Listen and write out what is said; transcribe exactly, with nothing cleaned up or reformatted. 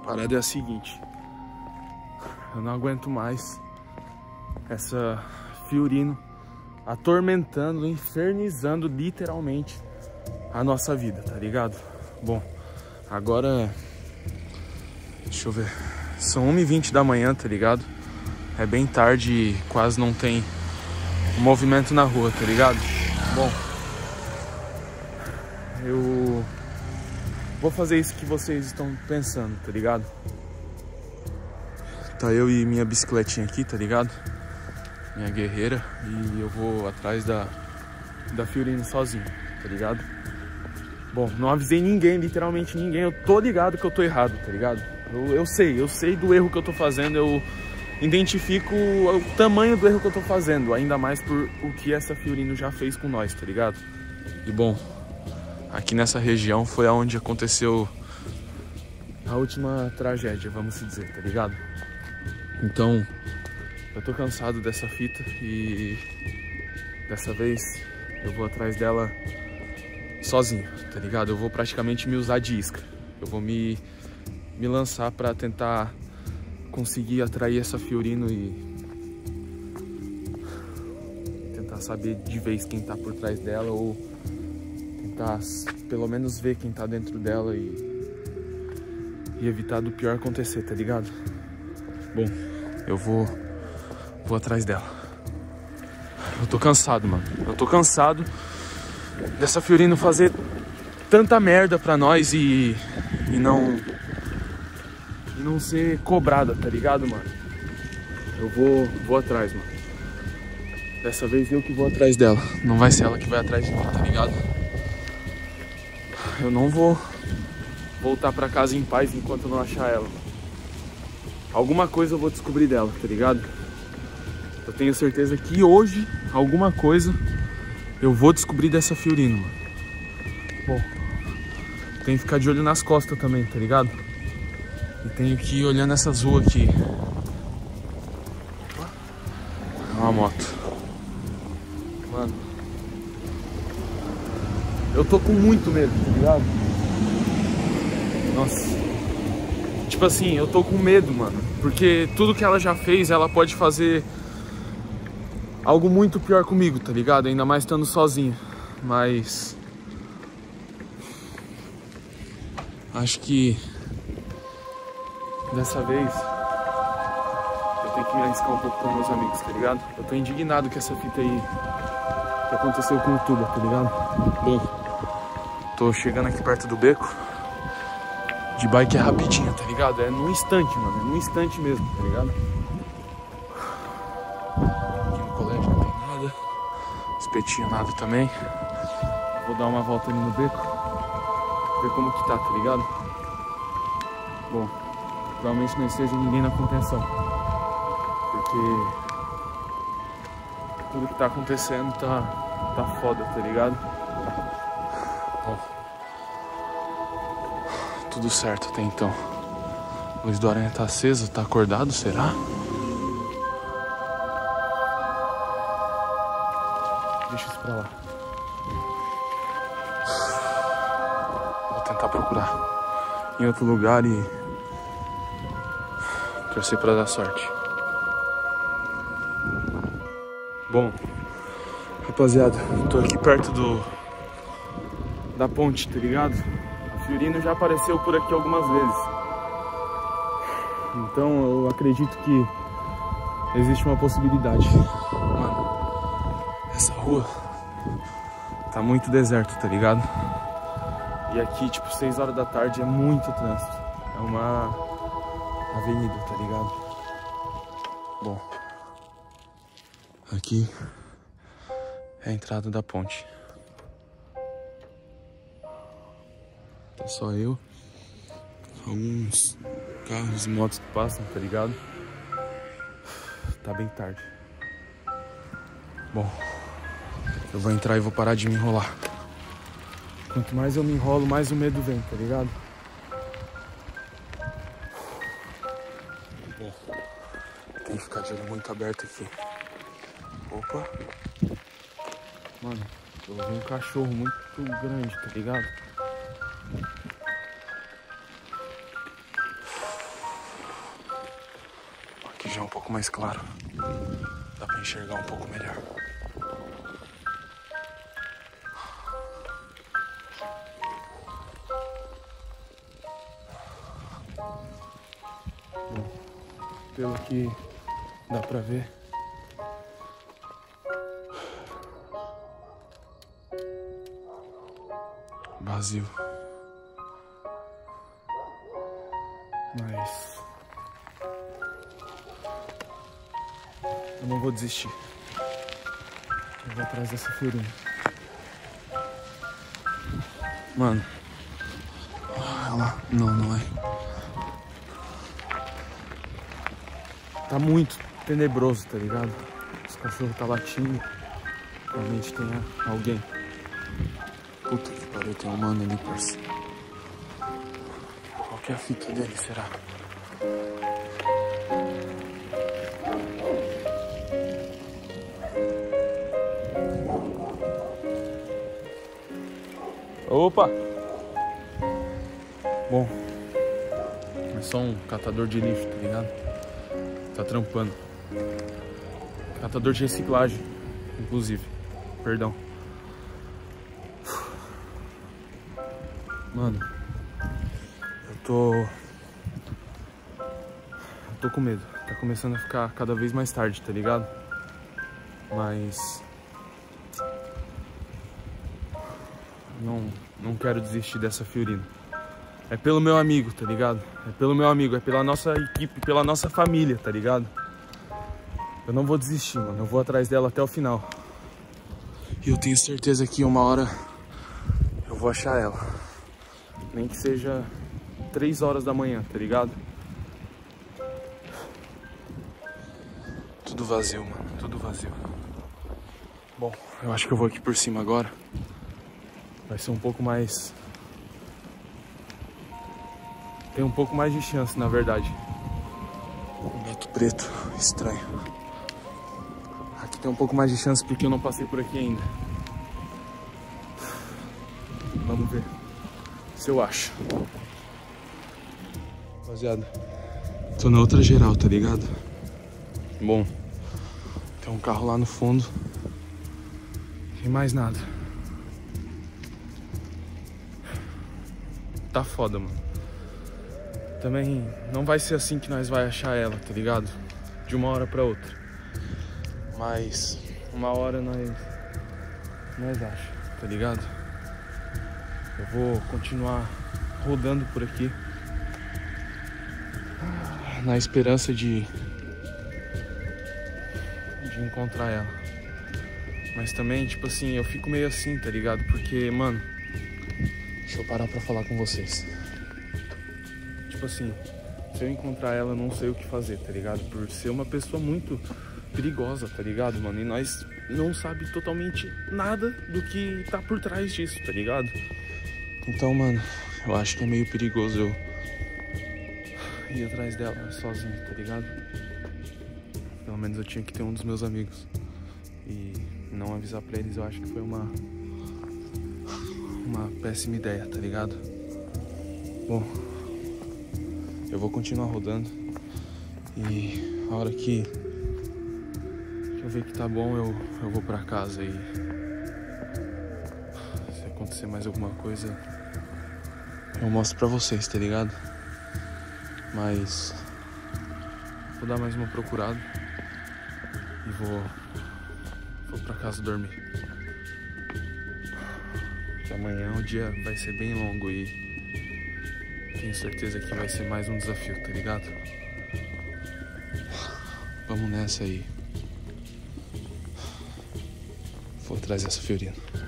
A parada é a seguinte. Eu não aguento mais essa Fiorino atormentando, infernizando literalmente a nossa vida, tá ligado? Bom, agora... Deixa eu ver... São uma e vinte da manhã, tá ligado? É bem tarde e quase não tem movimento na rua, tá ligado? Bom, eu vou fazer isso que vocês estão pensando, tá ligado? Tá eu e minha bicicletinha aqui, tá ligado? Minha guerreira. E eu vou atrás da, da Fiorino sozinho, tá ligado? Bom, não avisei ninguém, literalmente ninguém. Eu tô ligado que eu tô errado, tá ligado? Eu, eu sei, eu sei do erro que eu tô fazendo. Eu identifico o tamanho do erro que eu tô fazendo. Ainda mais por o que essa Fiorino já fez com nós, tá ligado? E bom, aqui nessa região foi aonde aconteceu a última tragédia, vamos se dizer, tá ligado? Então, eu tô cansado dessa fita e dessa vez eu vou atrás dela sozinho, tá ligado? Eu vou praticamente me usar de isca. Eu vou me, me lançar pra tentar conseguir atrair essa Fiorino e tentar saber de vez quem tá por trás dela, ou tentar pelo menos ver quem tá dentro dela e, e evitar do pior acontecer, tá ligado? Bom, eu vou, vou atrás dela. Eu tô cansado, mano. Eu tô cansado dessa Fiorino fazer tanta merda pra nós e, e não e não ser cobrada, tá ligado, mano? Eu vou, vou atrás, mano. Dessa vez eu que vou atrás dela. Não vai ser ela que vai atrás de mim, tá ligado? Eu não vou voltar pra casa em paz enquanto eu não achar ela, mano. Alguma coisa eu vou descobrir dela, tá ligado? Eu tenho certeza que hoje, alguma coisa, eu vou descobrir dessa Fiorino, mano. Bom, tenho que ficar de olho nas costas também, tá ligado? E tenho que ir olhando essas ruas aqui. É uma moto. Mano, eu tô com muito medo, tá ligado? Nossa. Tipo assim, eu tô com medo, mano. Porque tudo que ela já fez, ela pode fazer algo muito pior comigo, tá ligado? Ainda mais estando sozinho. Mas acho que dessa vez eu tenho que me arriscar um pouco para meus amigos, tá ligado? Eu tô indignado com essa fita aí que aconteceu com o Tuba, tá ligado? Bom, tô chegando aqui perto do beco. De bike é rapidinho, tá ligado? É num instante, mano. É num instante mesmo, tá ligado? Aqui no colégio não tem nada. Espetinho nada também. Vou dar uma volta ali no beco. Ver como que tá, tá ligado? Bom, provavelmente não esteja ninguém na contenção. Porque tudo que tá acontecendo tá, tá foda, tá ligado? Bom, tudo certo até então. A luz do aranha tá acesa, tá acordado, será? Deixa isso pra lá. Vou tentar procurar em outro lugar e torcer pra dar sorte. Bom, rapaziada, tô aqui perto do da ponte, tá ligado? A Fiorino já apareceu por aqui algumas vezes. Então eu acredito que existe uma possibilidade. Mano, essa rua tá muito deserto, tá ligado? E aqui, tipo, seis horas da tarde é muito trânsito. É uma avenida, tá ligado? Bom, aqui é a entrada da ponte. Tá só eu, alguns carros e motos que passam, tá ligado? Tá bem tarde. Bom, eu vou entrar e vou parar de me enrolar. Quanto mais eu me enrolo, mais o medo vem, tá ligado? Bom, tem que ficar de olho muito aberto aqui. Opa! Mano, eu vi um cachorro muito grande, tá ligado? pouco mais claro. Dá pra enxergar um pouco melhor. Bom, pelo que dá pra ver, vazio. Mas eu não vou desistir. Eu vou atrás dessa feirinha. Mano. Olha lá. Não, não é. Tá muito tenebroso, tá ligado? Os cachorros tá latindo. Realmente tem alguém. Puta que pariu, tem um mano ali, parceiro. Qual que é a fita dele, será? Opa! Bom, é só um catador de lixo, tá ligado? Tá trampando. Catador de reciclagem, inclusive. Perdão. Mano, eu tô... Eu tô com medo. Tá começando a ficar cada vez mais tarde, tá ligado? Mas... Não, não quero desistir dessa Fiorino. É pelo meu amigo, tá ligado? É pelo meu amigo, é pela nossa equipe, pela nossa família, tá ligado? Eu não vou desistir, mano. Eu vou atrás dela até o final. E eu tenho certeza que uma hora eu vou achar ela. Nem que seja três horas da manhã, tá ligado? Tudo vazio, mano. Tudo vazio. Bom, eu acho que eu vou aqui por cima agora. Vai ser um pouco mais... Tem um pouco mais de chance, na verdade. Um gato preto, estranho. Aqui tem um pouco mais de chance porque eu não passei por aqui ainda. Vamos ver se eu acho. Rapaziada, tô na outra geral, tá ligado? Bom, tem um carro lá no fundo. E mais nada. Tá foda, mano. Também não vai ser assim que nós vai achar ela, tá ligado? De uma hora pra outra. Mas uma hora nós nós acha, tá ligado? Eu vou continuar rodando por aqui na esperança de de encontrar ela. Mas também, tipo assim, eu fico meio assim, tá ligado? Porque, mano, deixa eu parar pra falar com vocês. Tipo assim, se eu encontrar ela, eu não sei o que fazer, tá ligado? Por ser uma pessoa muito perigosa, tá ligado, mano? E nós não sabe totalmente nada do que tá por trás disso, tá ligado? Então, mano, eu acho que é meio perigoso eu ir atrás dela sozinho, tá ligado? Pelo menos eu tinha que ter um dos meus amigos. E não avisar pra eles, eu acho que foi uma uma péssima ideia, tá ligado? Bom, eu vou continuar rodando e a hora que, que eu ver que tá bom, eu, eu vou pra casa e se acontecer mais alguma coisa, eu mostro pra vocês, tá ligado? Mas vou dar mais uma procurada e vou, vou pra casa dormir. Porque amanhã o dia vai ser bem longo e tenho certeza que vai ser mais um desafio, tá ligado? Vamos nessa aí. Vou atrás dessa Fiorino.